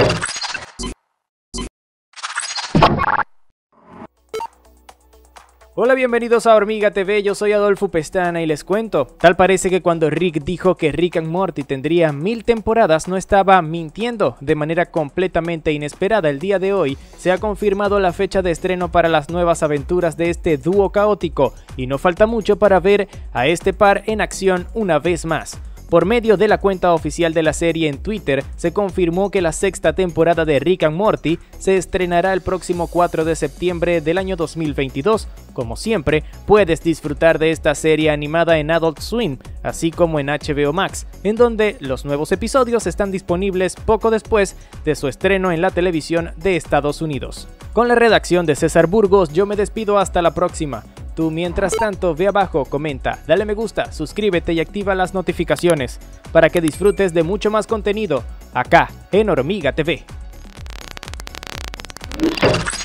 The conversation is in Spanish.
Hola, bienvenidos a Hormiga TV, yo soy Adolfo Pestana y les cuento. Tal parece que cuando Rick dijo que Rick and Morty tendría 1000 temporadas no estaba mintiendo. De manera completamente inesperada, el día de hoy se ha confirmado la fecha de estreno para las nuevas aventuras de este dúo caótico y no falta mucho para ver a este par en acción una vez más. Por medio de la cuenta oficial de la serie en Twitter, se confirmó que la sexta temporada de Rick and Morty se estrenará el próximo 4 de septiembre del año 2022. Como siempre, puedes disfrutar de esta serie animada en Adult Swim, así como en HBO Max, en donde los nuevos episodios están disponibles poco después de su estreno en la televisión de Estados Unidos. Con la redacción de César Burgos, yo me despido hasta la próxima. Tú, mientras tanto, ve abajo, comenta, dale me gusta, suscríbete y activa las notificaciones para que disfrutes de mucho más contenido acá en Hormiga TV.